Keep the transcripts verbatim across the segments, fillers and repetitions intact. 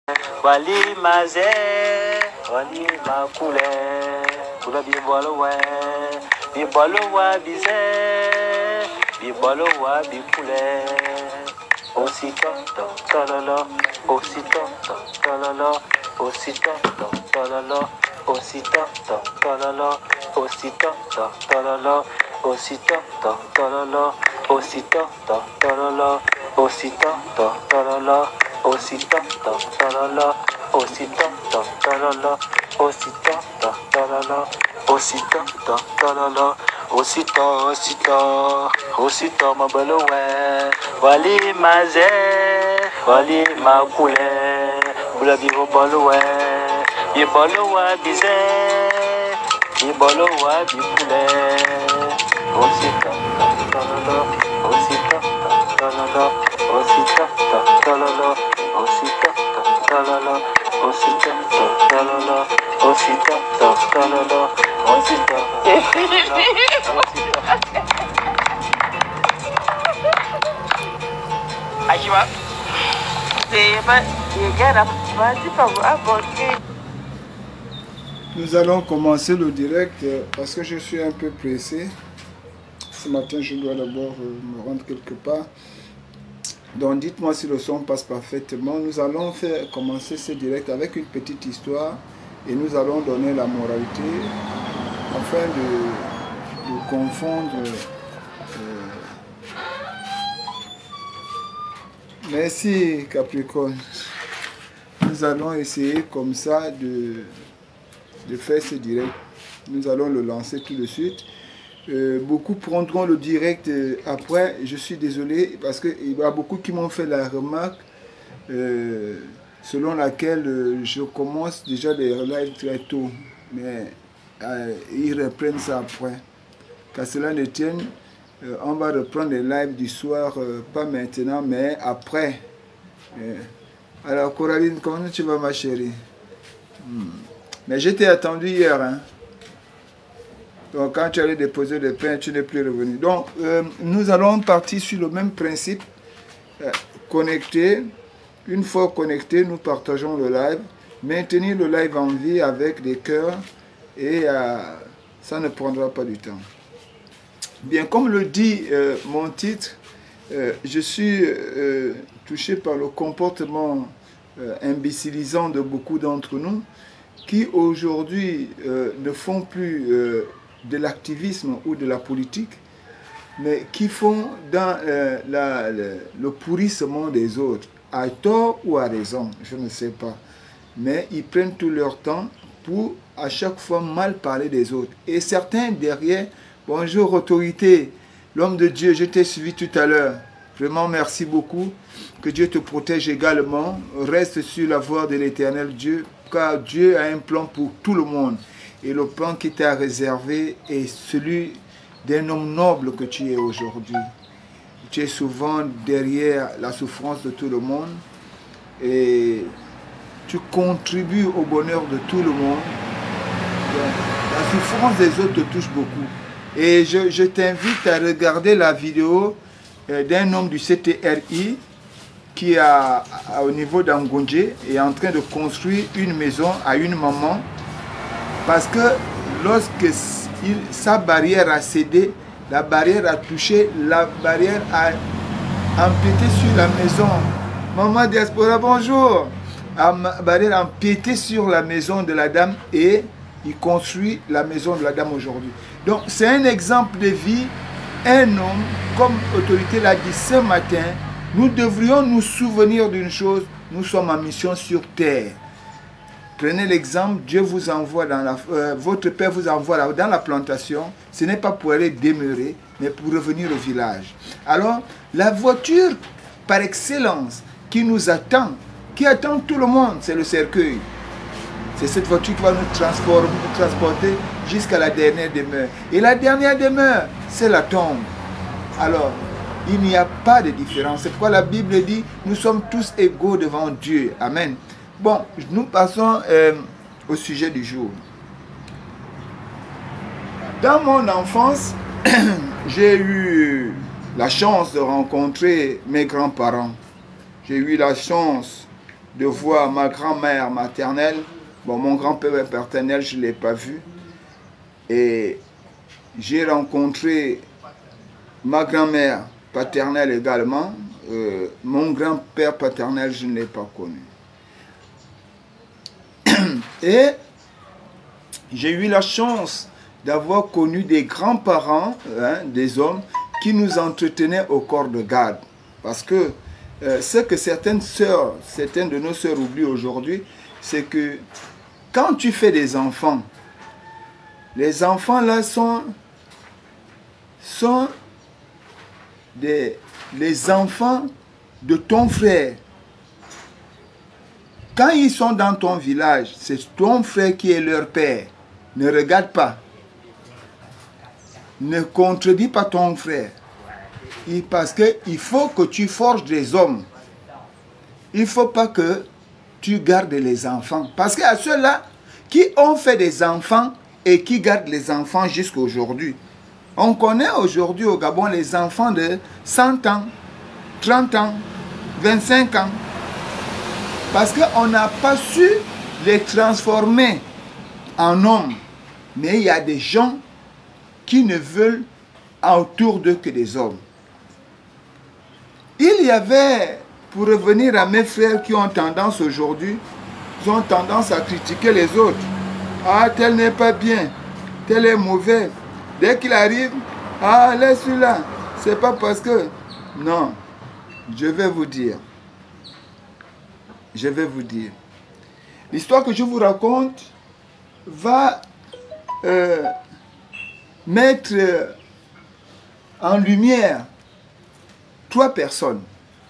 Wali Mazé, Wali Makule, Kula Bibolowe, Bibolowa Bizé, Bibolowa Bikule, Osito, Tololo, Osito, Tololo, Osito, Tololo, Osito, Tololo, Osito, Tololo, Osito, Tololo, Osito, Tololo, Osito, Tololo, Osito, Tololo, Osito, Tololo, Osito, Tololo, Osito, Tololo, Osito, Osito, Osito, Mabalowe, Wali Mazé, Wali Makule, Bula Bibo Balowe, Bibolowa Bizé, Bibolowa Bikule, Osito, Tololo, Osito, Tololo, Osito, Tololo, Osito, Tololo, Osito, Tololo, Osito, Tololo, Osito, Ajiba. Nous allons commencer le direct parce que je suis un peu pressé. Ce matin, je dois d'abord me rendre quelque part. Donc, dites-moi si le son passe parfaitement. Nous allons faire commencer ce direct avec une petite histoire et nous allons donner la moralité afin de, de confondre. Euh... Merci Capricorne. Nous allons essayer comme ça de, de faire ce direct. Nous allons le lancer tout de suite. Euh, beaucoup prendront le direct euh, après. Je suis désolé parce qu'il y a beaucoup qui m'ont fait la remarque euh, selon laquelle euh, je commence déjà les lives très tôt. Mais euh, ils reprennent ça après. Qu'à cela ne tienne, euh, on va reprendre les lives du soir, euh, pas maintenant, mais après. Euh, alors Coraline, comment tu vas ma chérie? hmm. Mais je t'ai attendu hier, hein. Donc, quand tu allais déposer le pain, tu n'es plus revenu. Donc, euh, nous allons partir sur le même principe. Euh, connecter. Une fois connecté, nous partageons le live. Maintenir le live en vie avec des cœurs. Et euh, ça ne prendra pas du temps. Bien, comme le dit euh, mon titre, euh, je suis euh, touché par le comportement euh, imbécilisant de beaucoup d'entre nous qui aujourd'hui euh, ne font plus... Euh, de l'activisme ou de la politique, mais qui font dans euh, la, le, le pourrissement des autres, à tort ou à raison, je ne sais pas. Mais ils prennent tout leur temps pour à chaque fois mal parler des autres. Et certains derrière, bonjour autorité, l'homme de Dieu, je t'ai suivi tout à l'heure. Vraiment merci beaucoup, que Dieu te protège également, reste sur la voie de l'éternel Dieu, car Dieu a un plan pour tout le monde. Et le plan qui t'a réservé est celui d'un homme noble que tu es aujourd'hui. Tu es souvent derrière la souffrance de tout le monde et tu contribues au bonheur de tout le monde. Donc, la souffrance des autres te touche beaucoup. Et je, je t'invite à regarder la vidéo euh, d'un homme du C T R I qui a, a, au niveau d'Angondje est en train de construire une maison à une maman. Parce que lorsque il, sa barrière a cédé, la barrière a touché, la barrière a empiété sur la maison. Maman Diaspora, bonjour. La barrière a empiété sur la maison de la dame et il construit la maison de la dame aujourd'hui. Donc c'est un exemple de vie. Un homme, comme l'autorité l'a dit ce matin, nous devrions nous souvenir d'une chose, nous sommes en mission sur terre. Prenez l'exemple, Dieu vous envoie dans la... Euh, votre Père vous envoie là, dans la plantation. Ce n'est pas pour aller demeurer, mais pour revenir au village. Alors, la voiture par excellence qui nous attend, qui attend tout le monde, c'est le cercueil. C'est cette voiture qui va nous transporter jusqu'à la dernière demeure. Et la dernière demeure, c'est la tombe. Alors, il n'y a pas de différence. C'est pourquoi la Bible dit, nous sommes tous égaux devant Dieu. Amen. Bon, nous passons euh, au sujet du jour. Dans mon enfance, j'ai eu la chance de rencontrer mes grands-parents. J'ai eu la chance de voir ma grand-mère maternelle. Bon, mon grand-père paternel, je ne l'ai pas vu. Et j'ai rencontré ma grand-mère paternelle également. Euh, mon grand-père paternel, je ne l'ai pas connu. Et j'ai eu la chance d'avoir connu des grands-parents, hein, des hommes, qui nous entretenaient au corps de garde. Parce que euh, ce que certaines sœurs, certaines de nos sœurs oublient aujourd'hui, c'est que quand tu fais des enfants, les enfants là sont, sont des, les enfants de ton frère. Quand ils sont dans ton village, c'est ton frère qui est leur père. Ne regarde pas. Ne contredis pas ton frère. Et parce qu'il faut que tu forges des hommes. Il ne faut pas que tu gardes les enfants. Parce qu'il y a ceux-là qui ont fait des enfants et qui gardent les enfants jusqu'à aujourd'hui. On connaît aujourd'hui au Gabon les enfants de cent ans, trente ans, vingt-cinq ans. Parce qu'on n'a pas su les transformer en hommes. Mais il y a des gens qui ne veulent autour d'eux que des hommes. Il y avait, pour revenir à mes frères qui ont tendance aujourd'hui, ils ont tendance à critiquer les autres. Ah, tel n'est pas bien, tel est mauvais. Dès qu'il arrive, ah, laisse-le là. C'est pas parce que... Non, je vais vous dire. Je vais vous dire. L'histoire que je vous raconte va euh, mettre en lumière trois personnes.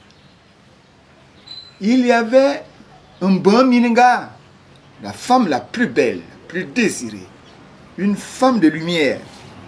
Il y avait un bon Mininga, la femme la plus belle, la plus désirée, une femme de lumière.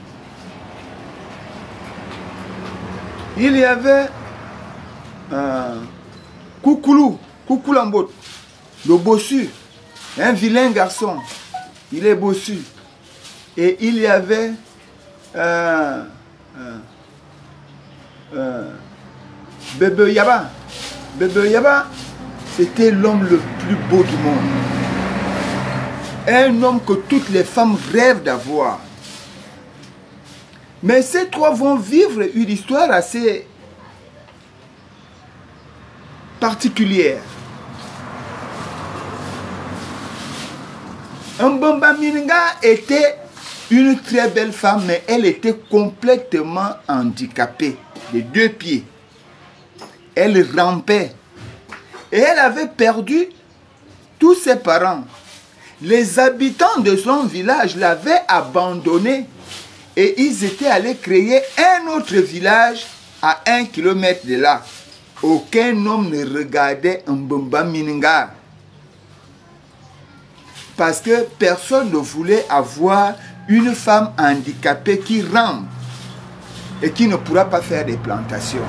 Il y avait un Koukoulou, Koukoulambot, le bossu, un vilain garçon, il est bossu. Et il y avait euh, euh, euh, Bébé Yaba. Bébé Yaba, c'était l'homme le plus beau du monde. Un homme que toutes les femmes rêvent d'avoir. Mais ces trois vont vivre une histoire assez particulière. Mbomba Mininga était une très belle femme, mais elle était complètement handicapée des deux pieds. Elle rampait. Et elle avait perdu tous ses parents. Les habitants de son village l'avaient abandonnée. Et ils étaient allés créer un autre village à un kilomètre de là. Aucun homme ne regardait Mbomba Mininga. Parce que personne ne voulait avoir une femme handicapée qui rampe et qui ne pourra pas faire des plantations.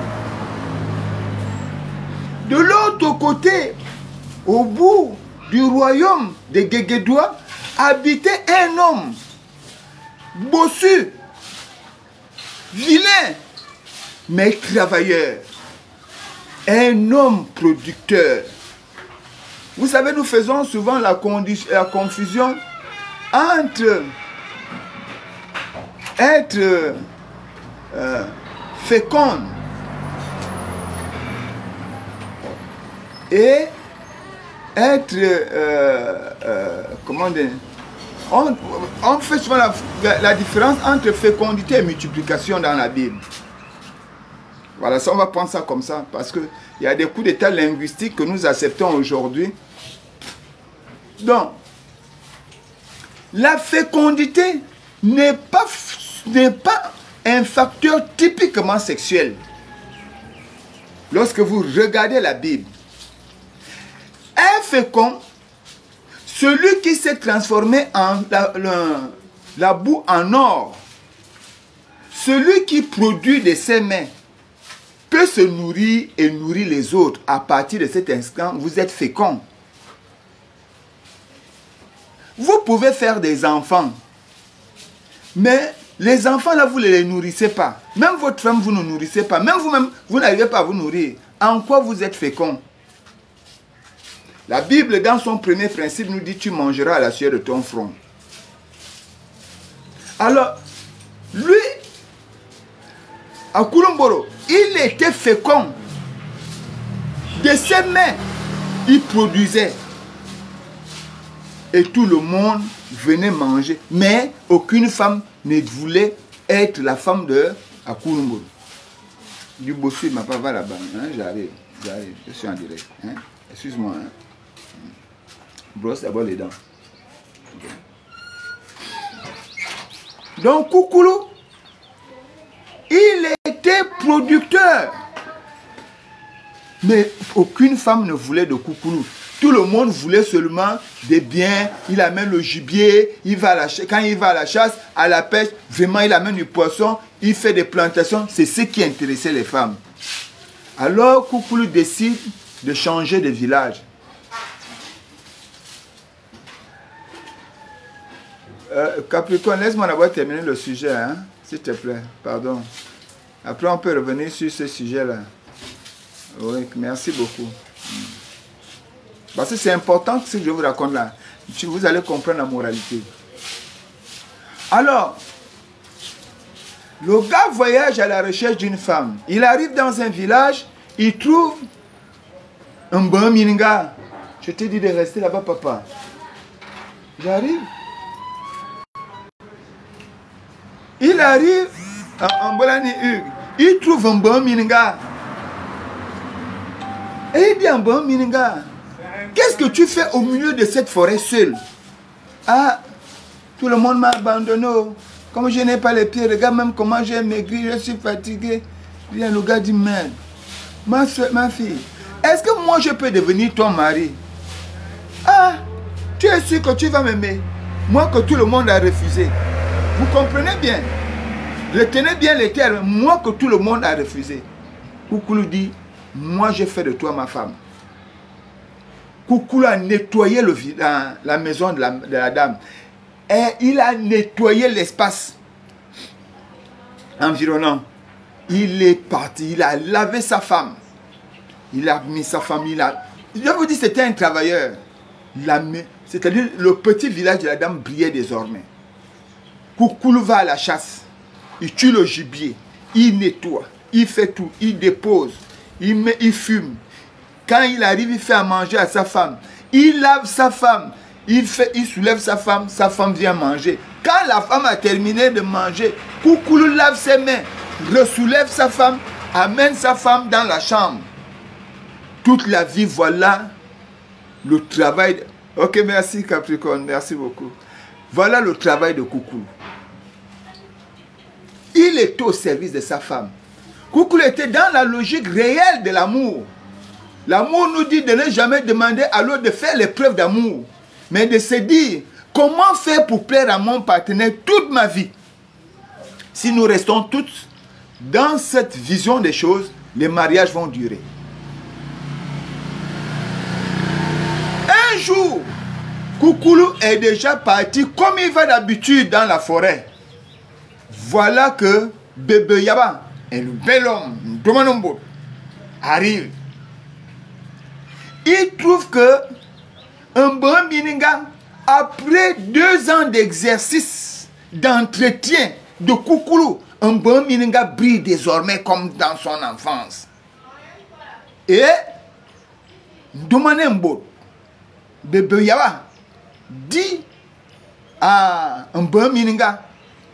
De l'autre côté, au bout du royaume de Guéguédoua, habitait un homme bossu, vilain, mais travailleur. Un homme producteur. Vous savez, nous faisons souvent la, la confusion entre être euh, fécond et être, euh, euh, comment dire, on, on fait souvent la, la, la différence entre fécondité et multiplication dans la Bible. Voilà, ça on va prendre ça comme ça, parce qu'il y a des coups d'état linguistiques que nous acceptons aujourd'hui. Donc, la fécondité n'est pas, n'est pas un facteur typiquement sexuel. Lorsque vous regardez la Bible, un fécond, celui qui s'est transformé en la, la, la boue en or, celui qui produit de ses mains, peut se nourrir et nourrir les autres. À partir de cet instant, vous êtes fécond. Vous pouvez faire des enfants, mais les enfants là, vous ne les nourrissez pas. Même votre femme, vous ne nourrissez pas. Même vous-même, vous n'arrivez pas à vous nourrir. En quoi vous êtes fécond? La Bible, dans son premier principe, nous dit, tu mangeras à la sueur de ton front. Alors, lui, à Kouloumboro, il était fécond. De ses mains, il produisait. Et tout le monde venait manger. Mais aucune femme ne voulait être la femme de Akouloumboro. Du bossu, ma papa va là-bas. Hein, j'arrive, j'arrive, je suis en direct. Hein. Excuse-moi. Hein. Brosse d'abord les dents. Okay. Donc, Koukoulou, il était producteur. Mais aucune femme ne voulait de Koukoulou. Tout le monde voulait seulement des biens. Il amène le gibier, il va à la, quand il va à la chasse, à la pêche, vraiment il amène du poisson, il fait des plantations. C'est ce qui intéressait les femmes. Alors Koukoulou décide de changer de village. Euh, Capricorne, laisse-moi d'abord terminer le sujet, hein, s'il te plaît, pardon. Après on peut revenir sur ce sujet-là. Oui, merci beaucoup. Parce que c'est important ce que je vous raconte là. Vous allez comprendre la moralité. Alors, le gars voyage à la recherche d'une femme. Il arrive dans un village, il trouve un bon mininga. Je te dis de rester là-bas, papa. J'arrive. Il arrive en Bolani Hugues. Il trouve un bon mininga. Et il dit un bon mininga. Qu'est-ce que tu fais au milieu de cette forêt seul? Ah, tout le monde m'a abandonné. Comme je n'ai pas les pieds, regarde même comment j'ai maigri, je suis fatigué. Bien, le gars dit, merde, ma, ma fille, est-ce que moi je peux devenir ton mari? Ah, tu es sûr que tu vas m'aimer? Moi que tout le monde a refusé. Vous comprenez bien? Retenez bien les termes, moi que tout le monde a refusé. Koukoulou dit, moi je fais de toi ma femme. Koukoulou a nettoyé le, la, la maison de la, de la dame. Et il a nettoyé l'espace environnant. Il est parti, il a lavé sa femme. Il a mis sa famille là. Je vous dis, c'était un travailleur. C'est-à-dire, le petit village de la dame brillait désormais. Koukoulou va à la chasse. Il tue le gibier. Il nettoie. Il fait tout. Il dépose. Il, met, il fume. Quand il arrive, il fait à manger à sa femme. Il lave sa femme. Il, fait, il soulève sa femme. Sa femme vient manger. Quand la femme a terminé de manger, Koukoulou lave ses mains, ressoulève sa femme, amène sa femme dans la chambre. Toute la vie, voilà le travail. De... Ok, merci Capricorne, merci beaucoup. Voilà le travail de Koukoulou. Il était au service de sa femme. Koukoulou était dans la logique réelle de l'amour. L'amour nous dit de ne jamais demander à l'autre de faire les preuves d'amour, mais de se dire, comment faire pour plaire à mon partenaire toute ma vie? Si nous restons toutes dans cette vision des choses, les mariages vont durer. Un jour, Koukoulou est déjà parti comme il va d'habitude dans la forêt. Voilà que Bébé Yaba, un bel homme, Domanombo, arrive. Il trouve que un bon mininga, après deux ans d'exercice, d'entretien de Koukoulou, un bon mininga brille désormais comme dans son enfance. Et Domanombo, Bébé Yaba, dit à un bon mininga,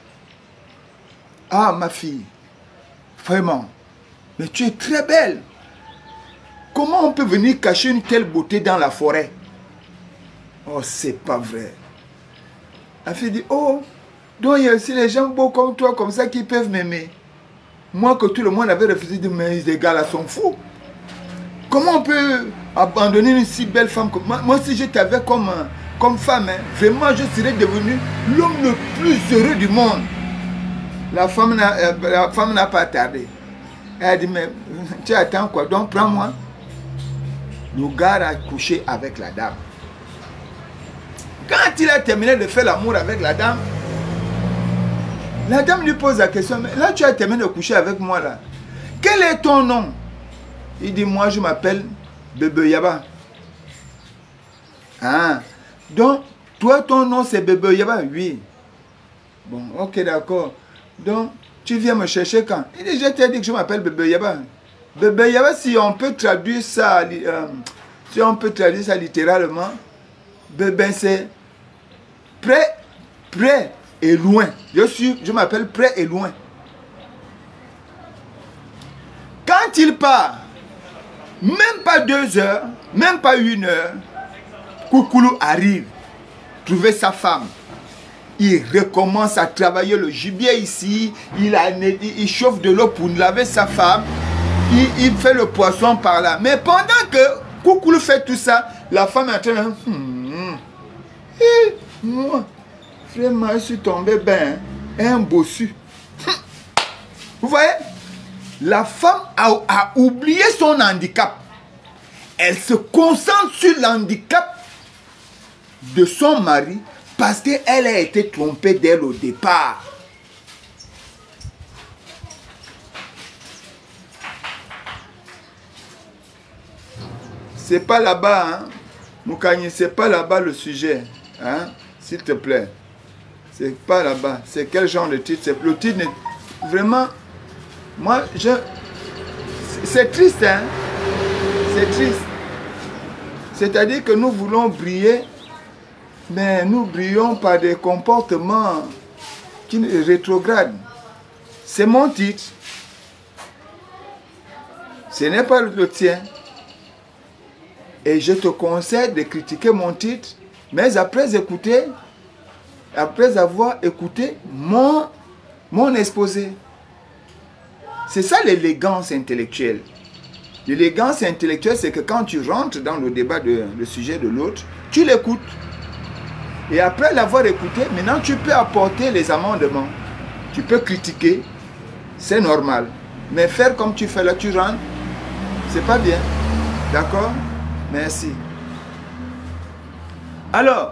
ah ma fille, vraiment, mais tu es très belle. Comment on peut venir cacher une telle beauté dans la forêt? Oh, c'est pas vrai. La fille dit, oh, donc il y a aussi les gens beaux comme toi, comme ça, qui peuvent m'aimer. Moi que tout le monde avait refusé de m'aimer, les gars là sont fous. Comment on peut abandonner une si belle femme comme moi? Moi, si je t'avais comme, comme femme, hein, vraiment, je serais devenu l'homme le plus heureux du monde. La femme n'a pas tardé. Elle a dit, mais tu attends quoi? Donc prends-moi. Le gars a couché avec la dame. Quand il a terminé de faire l'amour avec la dame, la dame lui pose la question, mais là tu as terminé de coucher avec moi là. Quel est ton nom? Il dit, moi je m'appelle Bébé Yaba. Ah, donc, toi, ton nom, c'est Bébé Yaba? Oui. Bon, ok, d'accord. Donc, tu viens me chercher quand? Il dit, je t'ai dit que je m'appelle Bébé Yaba. Bébé Yaba, si on peut traduire ça, euh, si on peut traduire ça littéralement, Bébé, c'est près, près et loin. Je suis, je m'appelle près et loin. Quand il part, même pas deux heures, même pas une heure, Koukoulou arrive, trouver sa femme. Il recommence à travailler le gibier ici, il, a, il chauffe de l'eau pour laver sa femme, il, il fait le poisson par là. Mais pendant que Koukoulou fait tout ça, la femme est en train de... Hmm, eh, moi, vraiment, je suis tombé ben, un bossu. Vous voyez? La femme a, a oublié son handicap. Elle se concentre sur l'handicap de son mari parce qu'elle a été trompée d'elle au départ. C'est pas là-bas, hein, Moukani, c'est pas là-bas le sujet, hein, s'il te plaît. C'est pas là-bas. C'est quel genre de titre? Le titre, vraiment, moi, je... C'est triste, hein. C'est triste. C'est-à-dire que nous voulons briller, mais nous brillons par des comportements qui rétrogrades. C'est mon titre. Ce n'est pas le tien. Et je te conseille de critiquer mon titre, mais après écouter, après avoir écouté mon, mon exposé. C'est ça l'élégance intellectuelle. L'élégance intellectuelle, c'est que quand tu rentres dans le débat, de, le sujet de l'autre, tu l'écoutes. Et après l'avoir écouté, maintenant tu peux apporter les amendements. Tu peux critiquer, c'est normal. Mais faire comme tu fais là, tu rentres, c'est pas bien. D'accord? Merci. Alors,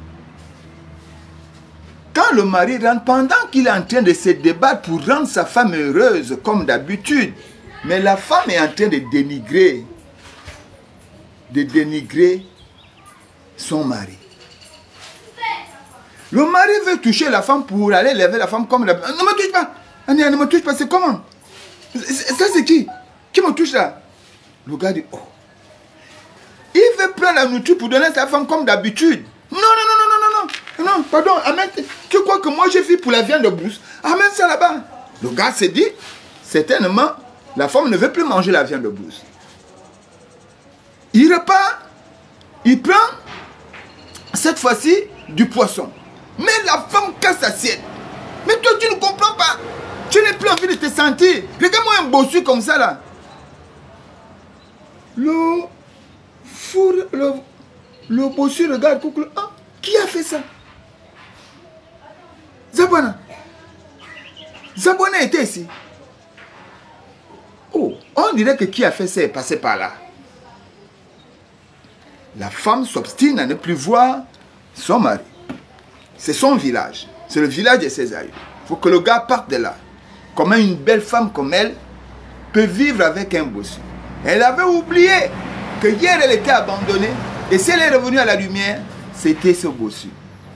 quand le mari rentre, pendant qu'il est en train de se débattre pour rendre sa femme heureuse, comme d'habitude, mais la femme est en train de dénigrer, de dénigrer son mari. Le mari veut toucher la femme pour aller lever la femme comme la... Ne me touche pas! Ne me touche pas, c'est comment? Ça c'est qui? Qui me touche là? Le gars dit, oh. Il veut prendre la nourriture pour donner à sa femme comme d'habitude. Non, non, non, non, non, non, non, non, pardon, amène, tu crois que moi j'ai fait pour la viande de brousse? Amène ça là-bas. Le gars s'est dit, certainement, la femme ne veut plus manger la viande de brousse. Il repart, il prend, cette fois-ci, du poisson. Mais la femme casse l'assiette. Mais toi, tu ne comprends pas. Tu n'as plus envie de te sentir. Regarde-moi un bossu comme ça, là. Le four, le, le bossu regarde, coucou. Ah, qui a fait ça? Zabona. Zabona était ici. Oh, on dirait que qui a fait ça est passé par là. La femme s'obstine à ne plus voir son mari. C'est son village. C'est le village de ses aïeux. Il faut que le gars parte de là. Comment une belle femme comme elle peut vivre avec un bossu. Elle avait oublié que hier elle était abandonnée. Et si elle est revenue à la lumière, c'était ce bossu.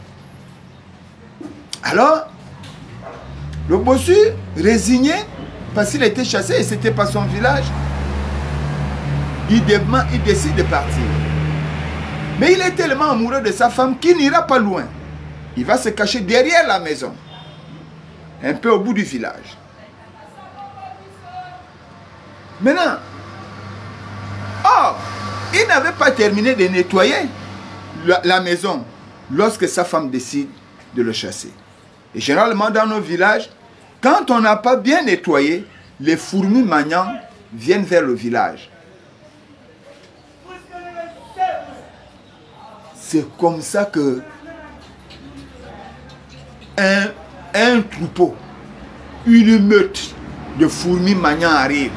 Alors, le bossu, résigné, parce qu'il était chassé et c'était pas son village, il, dément, il décide de partir. Mais il est tellement amoureux de sa femme qu'il n'ira pas loin. Il va se cacher derrière la maison, un peu au bout du village. Maintenant, oh, il n'avait pas terminé de nettoyer la, la maison lorsque sa femme décide de le chasser. Et généralement dans nos villages, quand on n'a pas bien nettoyé, les fourmis magnans viennent vers le village. C'est comme ça que un, un troupeau, une meute de fourmis magnans arrive,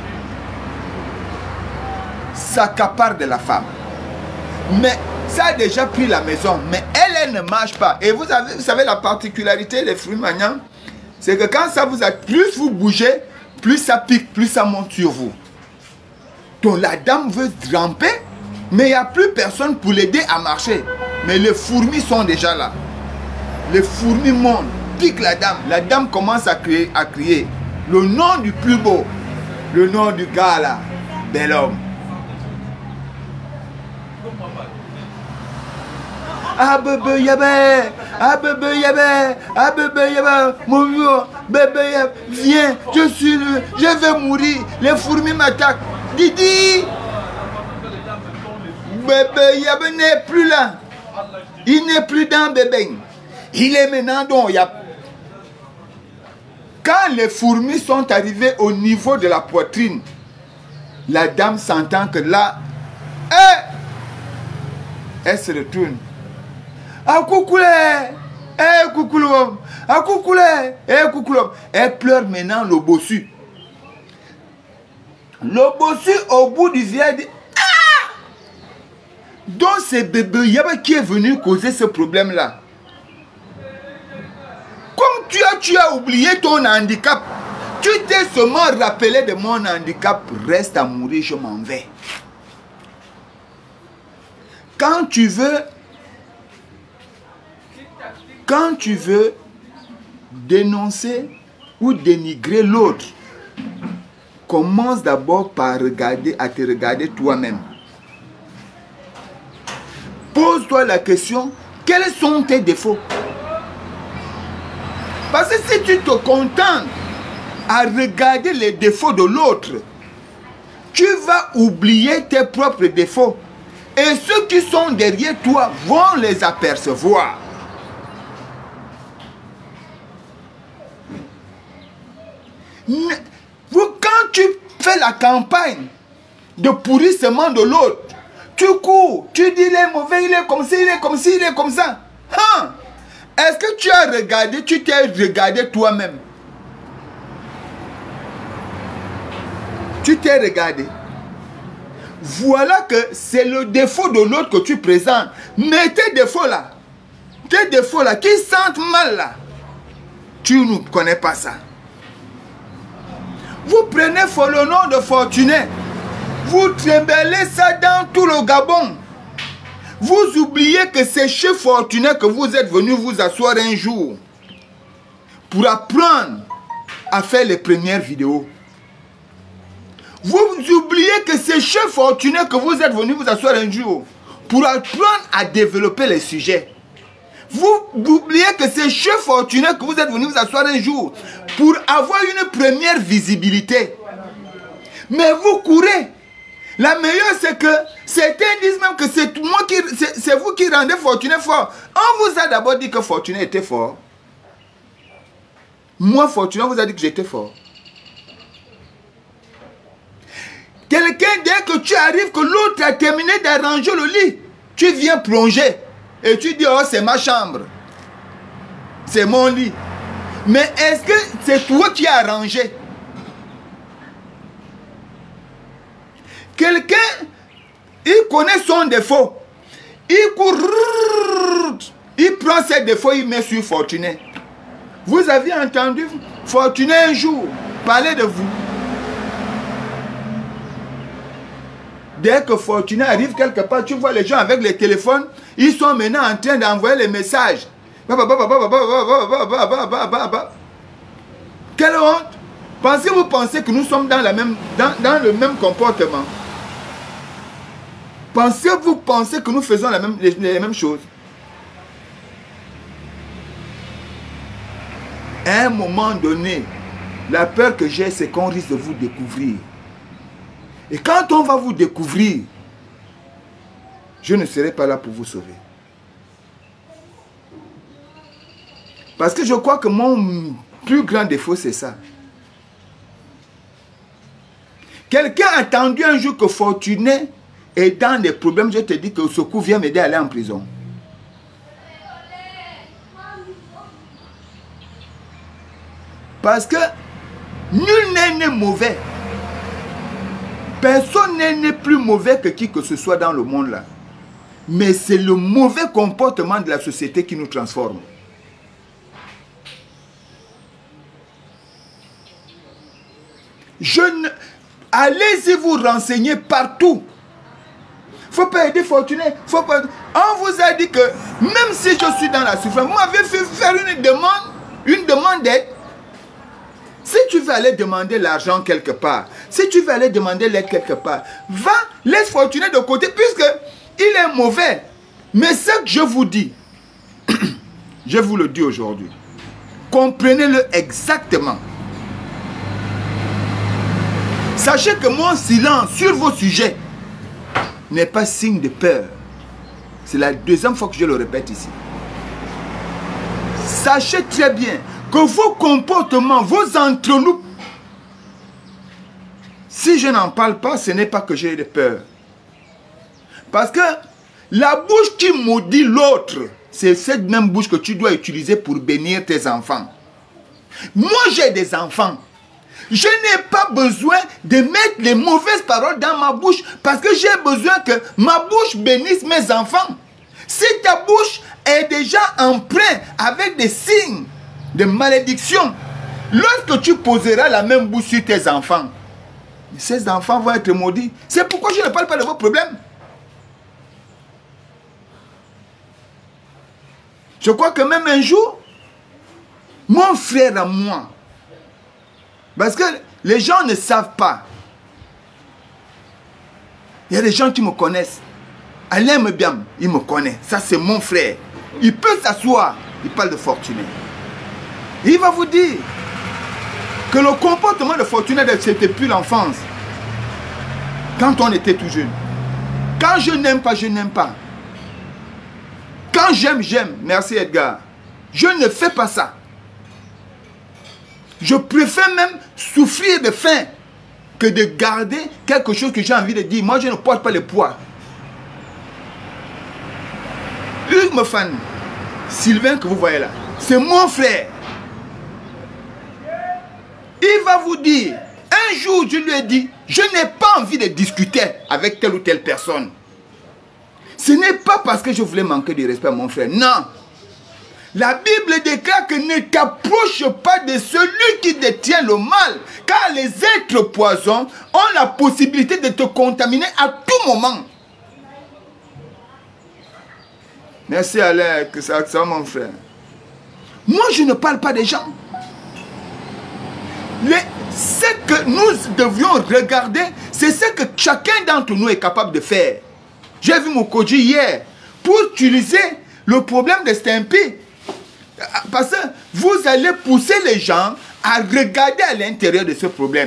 s'accapare de la femme. Mais ça a déjà pris la maison, mais elle, elle ne marche pas. Et vous, avez, vous savez la particularité des fourmis magnans, c'est que quand ça vous a, plus vous bougez, plus ça pique, plus ça monte sur vous. Donc la dame veut ramper, Mais il n'y a plus personne pour l'aider à marcher. Mais les fourmis sont déjà là. Les fourmis montent, piquent la dame. La dame commence à crier, à crier. Le nom du plus beau. Le nom du gars là. Bel homme. Ah bébé yabé, ah bébé yabé, ah bébé yabé, mon vieux, bébé yabé, viens, je suis le, je vais mourir, les fourmis m'attaquent. Didi, bébé yabé n'est plus là, il n'est plus dans bébé, il est maintenant dans yab. Quand les fourmis sont arrivées au niveau de la poitrine, la dame s'entend que là, eh, elle se retourne. Ah coucou eh coucou l'homme, ah coucou eh coucou l'homme. Elle pleure maintenant le bossu. Le bossu au bout du vieil dit ah! Donc c'est bébé Yaba qui est venu causer ce problème là. Comme tu as, tu as oublié ton handicap, tu t'es seulement rappelé de mon handicap, reste à mourir, je m'en vais. Quand tu veux Quand tu veux dénoncer ou dénigrer l'autre, commence d'abord par regarder, à te regarder toi-même. Pose-toi la question, quels sont tes défauts? Parce que si tu te contentes à regarder les défauts de l'autre, tu vas oublier tes propres défauts. Et ceux qui sont derrière toi vont les apercevoir. Quand tu fais la campagne de pourrissement de l'autre, tu cours, tu dis il est mauvais, il est comme ça, il est comme ça, il est comme ça. Hein? Est-ce que tu as regardé, tu t'es regardé toi-même? Tu t'es regardé. Voilà que c'est le défaut de l'autre que tu présentes. Mais tes défauts là, tes défauts là, qui sentent mal là, tu ne connais pas ça. Vous prenez le nom de Fortuné, vous tremballez ça dans tout le Gabon. Vous oubliez que c'est chez Fortuné que vous êtes venu vous asseoir un jour pour apprendre à faire les premières vidéos. Vous oubliez que c'est chez Fortuné que vous êtes venu vous asseoir un jour pour apprendre à développer les sujets. Vous oubliez que c'est chez Fortuné que vous êtes venu vous asseoir un jour pour avoir une première visibilité. Mais vous courez. La meilleure, c'est que certains disent même que c'est moi qui, c'est vous qui rendez Fortuné fort. On vous a d'abord dit que Fortuné était fort. Moi, Fortuné, on vous a dit que j'étais fort. Quelqu'un, dès que tu arrives, que l'autre a terminé d'arranger le lit, tu viens plonger. Et tu dis, oh, c'est ma chambre. C'est mon lit. Mais est-ce que c'est toi qui as arrangé? Quelqu'un, il connaît son défaut. Il court. Il prend ses défauts, il met sur Fortuné. Vous avez entendu Fortuné un jour parler de vous. Dès que Fortuné arrive quelque part, tu vois les gens avec les téléphones, ils sont maintenant en train d'envoyer les messages. Quelle honte! Pensez-vous penser que nous sommes dans, la même, dans, dans le même comportement? Pensez-vous penser que nous faisons la même, les, les mêmes choses? À un moment donné, la peur que j'ai, c'est qu'on risque de vous découvrir. Et quand on va vous découvrir, je ne serai pas là pour vous sauver. Parce que je crois que mon plus grand défaut, c'est ça. Quelqu'un a attendu un jour que Fortuné est dans des problèmes. Je te dis que Secours vient m'aider à aller en prison. Parce que nul n'est né mauvais. Personne n'est né plus mauvais que qui que ce soit dans le monde là. Mais c'est le mauvais comportement de la société qui nous transforme. Je ne... Allez-y vous renseigner partout. faut pas aider Fortuné, faut pas... On vous a dit que même si je suis dans la souffrance, vous m'avez fait faire une demande, une demande d'aide. Si tu veux aller demander l'argent quelque part, si tu veux aller demander l'aide quelque part, va, laisse Fortuné de côté, puisque il est mauvais. Mais ce que je vous dis, je vous le dis aujourd'hui, comprenez-le exactement. Sachez que mon silence sur vos sujets n'est pas signe de peur. C'est la deuxième fois que je le répète ici. Sachez très bien que vos comportements, vos entreloupes, si je n'en parle pas, ce n'est pas que j'ai de peur. Parce que la bouche qui maudit l'autre, c'est cette même bouche que tu dois utiliser pour bénir tes enfants. Moi, j'ai des enfants. Je n'ai pas besoin de mettre les mauvaises paroles dans ma bouche parce que j'ai besoin que ma bouche bénisse mes enfants. Si ta bouche est déjà empreinte avec des signes de malédiction, lorsque tu poseras la même bouche sur tes enfants, ces enfants vont être maudits. C'est pourquoi je ne parle pas de vos problèmes. Je crois que même un jour, mon frère à moi, parce que les gens ne savent pas. Il y a des gens qui me connaissent. Alain Mebiam, il me connaît. Ça, c'est mon frère. Il peut s'asseoir. Il parle de Fortuné. Il va vous dire que le comportement de Fortuné, c'était plus l'enfance. Quand on était tout jeune. Quand je n'aime pas, je n'aime pas. Quand j'aime, j'aime. Merci Edgar. Je ne fais pas ça. Je préfère même souffrir de faim que de garder quelque chose que j'ai envie de dire. Moi, je ne porte pas le poids. Hugues Mofan, Sylvain que vous voyez là, c'est mon frère. Il va vous dire, un jour je lui ai dit, je n'ai pas envie de discuter avec telle ou telle personne. Ce n'est pas parce que je voulais manquer de respect à mon frère, non. La Bible déclare que ne t'approche pas de celui qui détient le mal, car les êtres poisons ont la possibilité de te contaminer à tout moment. Merci Alain, que ça, ça mon frère. Moi, je ne parle pas des gens. Les, ce que nous devions regarder, c'est ce que chacun d'entre nous est capable de faire. J'ai vu mon coach hier, pour utiliser le problème de Stimpy. Parce que vous allez pousser les gens à regarder à l'intérieur de ce problème.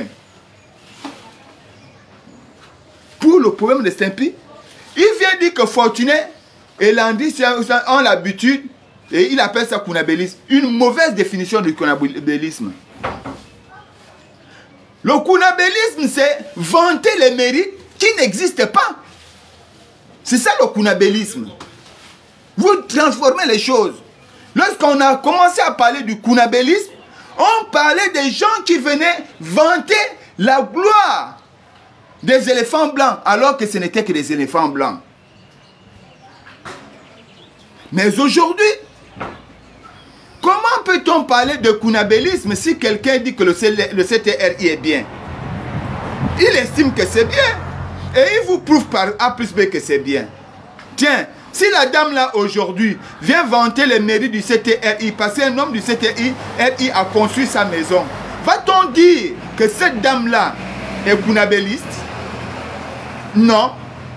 Pour le problème de Stimpy, il vient dire que Fortuné et Landry ont l'habitude, et il appelle ça kunabélisme, une mauvaise définition du kunabélisme. Le kunabélisme, c'est vanter les mérites qui n'existent pas. C'est ça le kunabélisme. Vous transformez les choses. Lorsqu'on a commencé à parler du kunabélisme, on parlait des gens qui venaient vanter la gloire des éléphants blancs, alors que ce n'était que des éléphants blancs. Mais aujourd'hui, comment peut-on parler de kunabélisme si quelqu'un dit que le C T R I est bien? Il estime que c'est bien. Et il vous prouve par A plus B que c'est bien. Tiens, si la dame là aujourd'hui vient vanter les mérites du C T R I, parce qu'un homme du C T R I a construit sa maison, va-t-on dire que cette dame là est kunabéliste? Non.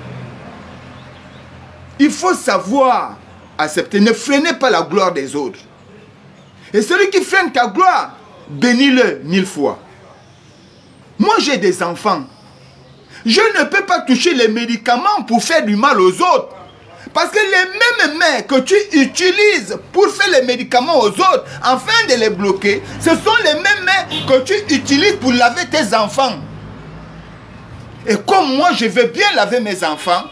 Il faut savoir accepter. Ne freinez pas la gloire des autres. Et celui qui freine ta gloire, bénis-le mille fois. Moi j'ai des enfants. Je ne peux pas toucher les médicaments pour faire du mal aux autres. Parce que les mêmes mains que tu utilises pour faire les médicaments aux autres, afin de les bloquer, ce sont les mêmes mains que tu utilises pour laver tes enfants. Et comme moi, je veux bien laver mes enfants,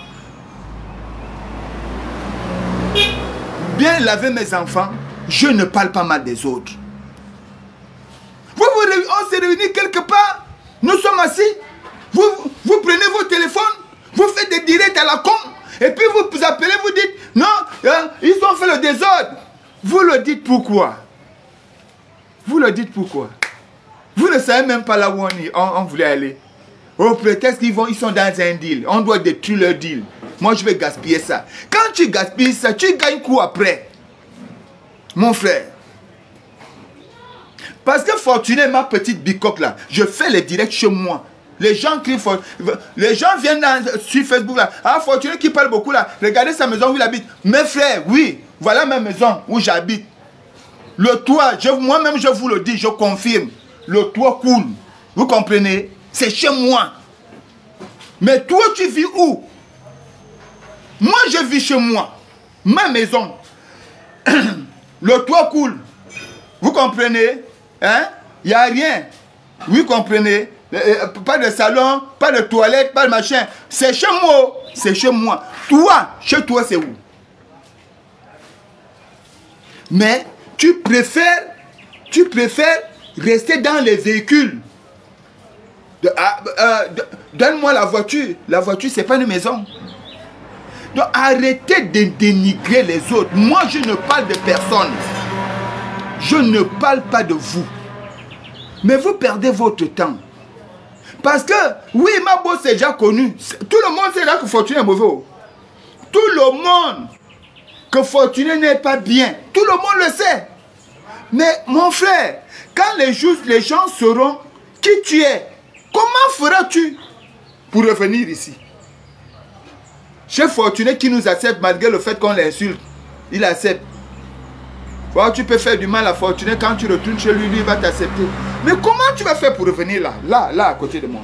bien laver mes enfants, je ne parle pas mal des autres. Vous, vous, on s'est réunis quelque part, nous sommes assis, vous, vous prenez vos téléphones, vous faites des directs à la con, et puis vous vous appelez, vous dites, non, hein, ils ont fait le désordre. Vous le dites pourquoi? Vous le dites pourquoi? Vous ne savez même pas là où on, y, on, on voulait aller. Au prétexte qu'ils vont, ils sont dans un deal. On doit détruire leur deal. moi je vais gaspiller ça. Quand tu gaspilles ça, tu gagnes quoi après? Mon frère. Parce que Fortuné, ma petite bicoque là, je fais les directs chez moi. Les gens crient, les gens viennent dans, sur Facebook là. Ah, Fortuné qui parle beaucoup là. Regardez sa maison où il habite. Mes frères, oui, voilà ma maison où j'habite. Le toit, moi-même je vous le dis, je confirme. Le toit coule. Vous comprenez? C'est chez moi. Mais toi, tu vis où? Moi, je vis chez moi. Ma maison. Le toit coule. Vous comprenez? Hein? Il n'y a rien. Vous comprenez? Pas de salon, pas de toilette, pas de machin. C'est chez moi. C'est chez moi. Toi, chez toi, c'est où? Mais tu préfères, tu préfères rester dans les véhicules. De, euh, de, donne-moi la voiture. La voiture, c'est pas une maison. Donc arrêtez de dénigrer les autres. Moi, je ne parle de personne. Je ne parle pas de vous. Mais vous perdez votre temps. Parce que, oui, ma bosse est déjà connue. Tout le monde sait là que Fortuné est mauvais. Tout le monde que Fortuné n'est pas bien. Tout le monde le sait. Mais mon frère, quand les, justes, les gens sauront qui tu es, comment feras-tu pour revenir ici? Chez Fortuné qui nous accepte malgré le fait qu'on l'insulte, il accepte. Voilà, tu peux faire du mal à Fortuné, quand tu retournes chez lui, lui il va t'accepter. Mais comment tu vas faire pour revenir là, là, là, à côté de moi?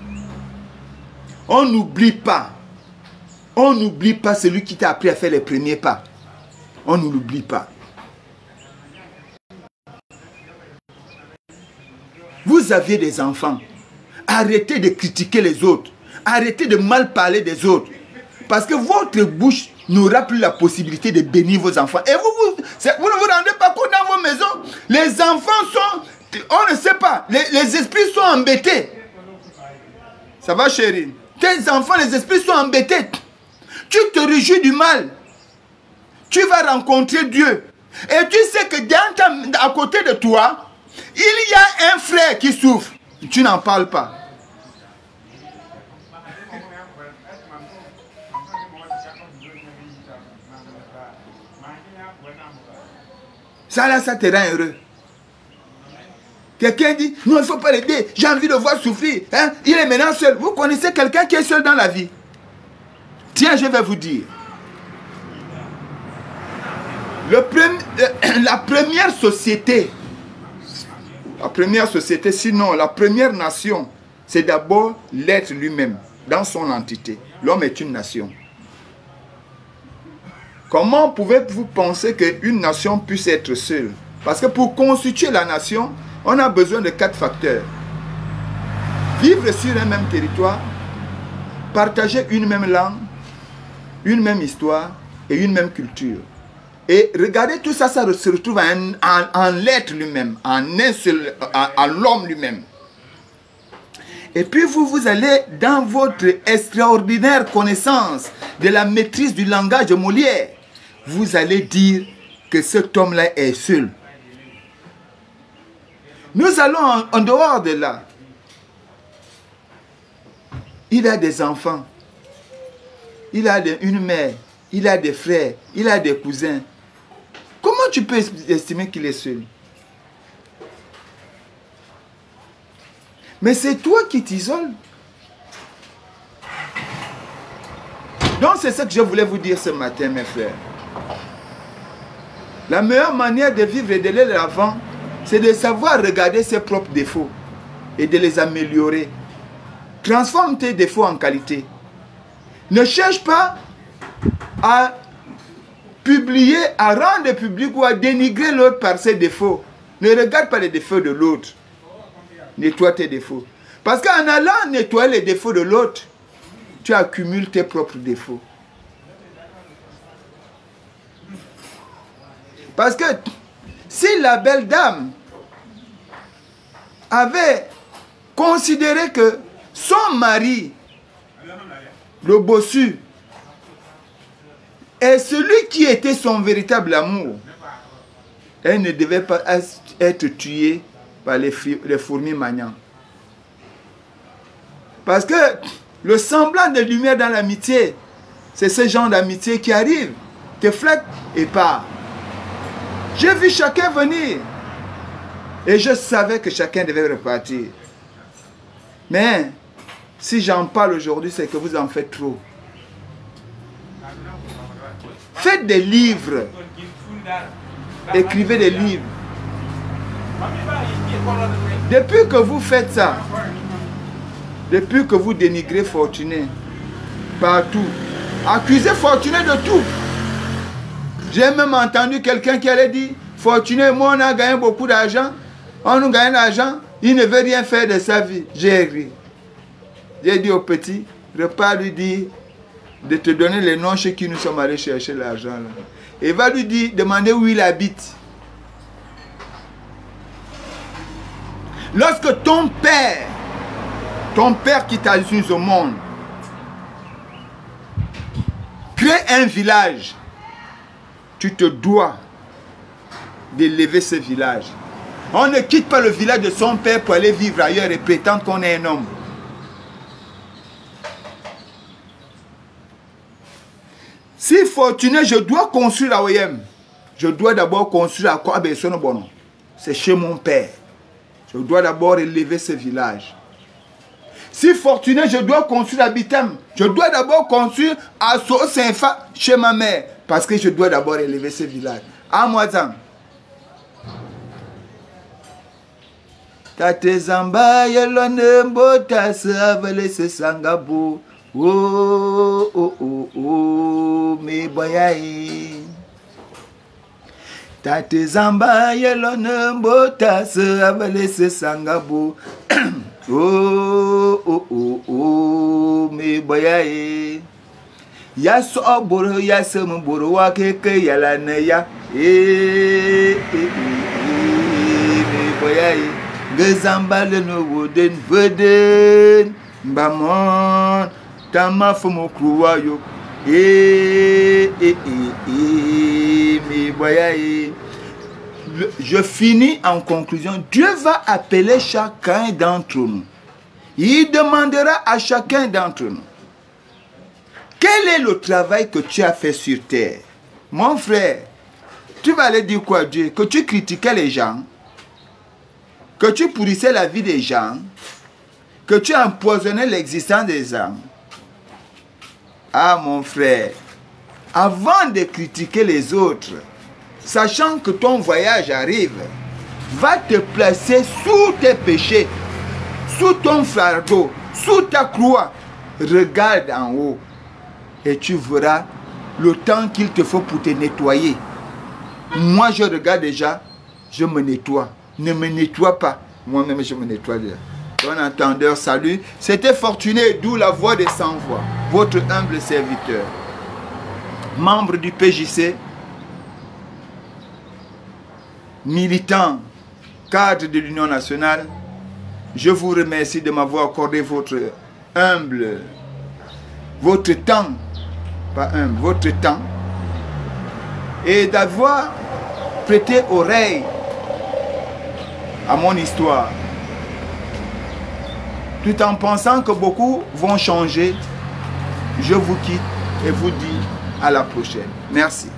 On n'oublie pas. On n'oublie pas celui qui t'a appris à faire les premiers pas. On ne l'oublie pas. Vous aviez des enfants. Arrêtez de critiquer les autres. Arrêtez de mal parler des autres. Parce que votre bouche n'aura plus la possibilité de bénir vos enfants. Et vous, vous, vous ne vous rendez pas compte dans vos maisons. Les enfants sont... On ne sait pas. Les, les esprits sont embêtés. Ça va, chérie? Tes enfants, les esprits sont embêtés. Tu te réjouis du mal. Tu vas rencontrer Dieu. Et tu sais que dans ta, à côté de toi, il y a un frère qui souffre. Tu n'en parles pas. Ça là, ça te rend heureux. Quelqu'un dit, non, il ne faut pas l'aider, j'ai envie de voir souffrir. Hein? Il est maintenant seul. Vous connaissez quelqu'un qui est seul dans la vie? Tiens, je vais vous dire. Le premier, euh, la première société, la première société, sinon la première nation, c'est d'abord l'être lui-même, dans son entité. L'homme est une nation. Comment pouvez-vous penser qu'une nation puisse être seule? Parce que pour constituer la nation, on a besoin de quatre facteurs. Vivre sur un même territoire, partager une même langue, une même histoire et une même culture. Et regardez, tout ça, ça se retrouve en, en, en l'être lui-même, en, un seul, en, en l'homme lui-même. Et puis vous, vous allez dans votre extraordinaire connaissance de la maîtrise du langage de Molière, vous allez dire que cet homme-là est seul. Nous allons en, en dehors de là. Il a des enfants. Il a de, une mère. Il a des frères. Il a des cousins. Comment tu peux estimer qu'il est seul? Mais c'est toi qui t'isoles. Donc c'est ce que je voulais vous dire ce matin, mes frères. La meilleure manière de vivre et d'aller de l'avant, c'est de savoir regarder ses propres défauts et de les améliorer. Transforme tes défauts en qualité. Ne cherche pas à publier, à rendre public ou à dénigrer l'autre par ses défauts. Ne regarde pas les défauts de l'autre. Nettoie tes défauts. Parce qu'en allant nettoyer les défauts de l'autre, tu accumules tes propres défauts. Parce que si la belle dame avait considéré que son mari, le bossu, est celui qui était son véritable amour, elle ne devait pas être tuée par les, les fourmis maniants. Parce que le semblant de lumière dans l'amitié, C'est ce genre d'amitié qui arrive, te flatte et part. J'ai vu chacun venir. Et je savais que chacun devait repartir. Mais, si j'en parle aujourd'hui, c'est que vous en faites trop. Faites des livres. Écrivez des livres. Depuis que vous faites ça, depuis que vous dénigrez Fortuné, partout, accusez Fortuné de tout. J'ai même entendu quelqu'un qui allait dire, Fortuné, moi on a gagné beaucoup d'argent, on nous gagne de l'argent, il ne veut rien faire de sa vie. J'ai écrit. J'ai dit au petit, repars lui dire de te donner les noms chez qui nous sommes allés chercher l'argent. Et va lui dire, demander où il habite. Lorsque ton père, ton père qui t'a mis au monde, crée un village, tu te dois d'élever ce village. On ne quitte pas le village de son père pour aller vivre ailleurs et prétendre qu'on est un homme. Si Fortuné, je dois construire à O I M, je dois d'abord construire à Kwabesonobono. C'est chez mon père. Je dois d'abord élever ce village. Si Fortuné, je dois construire à Bitam, je dois d'abord construire à So-Saint-Fa chez ma mère. Parce que je dois d'abord élever ce village. À Moazam. Tate Zamba yelone mbota savale se sangabo. Oh oh oh oh me boyaye. Tate Zamba yelone mbota savale se sangabo. Oh oh oh oh me boyaye. Ya so boro ya sem boro wa keke yala na ya. Eh eh eh me boyaye. Gezamba le no woden veden mbamon tama fomo kruwa yo eh eh eh me boyaye. Je finis en conclusion. Dieu va appeler chacun d'entre nous. Il demandera à chacun d'entre nous, quel est le travail que tu as fait sur terre? Mon frère, tu vas aller dire quoi à Dieu? Que tu critiquais les gens, que tu pourrissais la vie des gens, que tu empoisonnais l'existence des hommes. Ah mon frère, avant de critiquer les autres, sachant que ton voyage arrive, va te placer sous tes péchés, sous ton fardeau, sous ta croix. Regarde en haut et tu verras le temps qu'il te faut pour te nettoyer. Moi, je regarde déjà, je me nettoie. Ne me nettoie pas. Moi-même, je me nettoie déjà. Bon entendeur, salut. C'était Fortuné, d'où la voix des sans-voix. Votre humble serviteur. Membre du P J C. Militant, cadre de l'Union nationale. Je vous remercie de m'avoir accordé votre humble, votre temps, pas humble, votre temps, et d'avoir prêté oreille à mon histoire, tout en pensant que beaucoup vont changer. Je vous quitte et vous dis à la prochaine. Merci.